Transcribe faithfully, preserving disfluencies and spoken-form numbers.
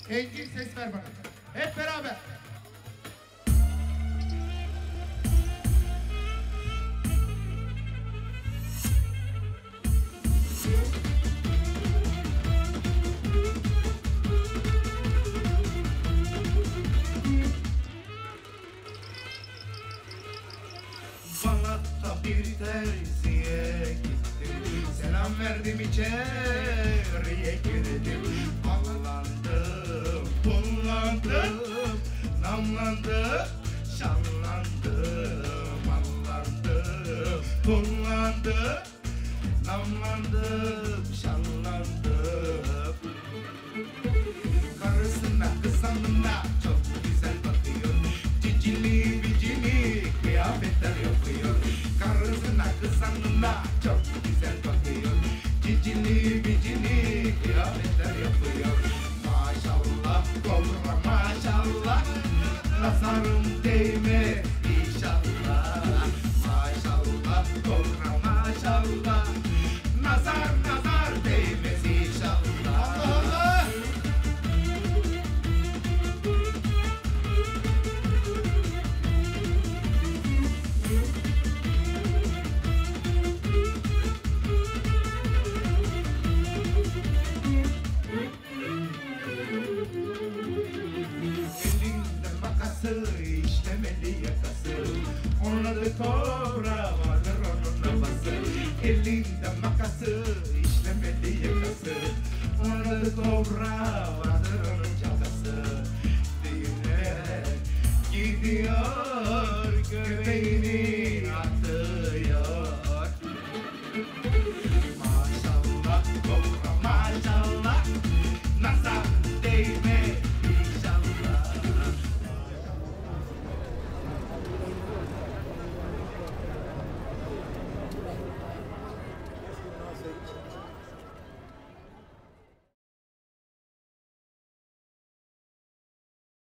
Engin ses ver bana. Hep beraber. Balat'ta bir terziye gittim, selam verdim içeriye girdim. Ballandım, pullandım, namlandım, şallandım. Ballandım, pullandım, namlandım, şallandım. Karısına kızanına çok güzel bakıyor, cicili bicili kıyafetler yapıyor. Karısına kızanına çok güzel bakıyor, cicili bicili kıyafetler yapıyor. Maşallah kobra maşallah, nazarım değme inşallah. Maşallah kobra maşallah, nazar nazar değmez inşallah. Allah Allah. Elinde makası, işlemeli yakası, onun adı kobra, vardır onun nafası. Elinde makası, işlemeli yakası, onun adı kobra, vardır onun cakası. Düğüne gidiyor, göbeğini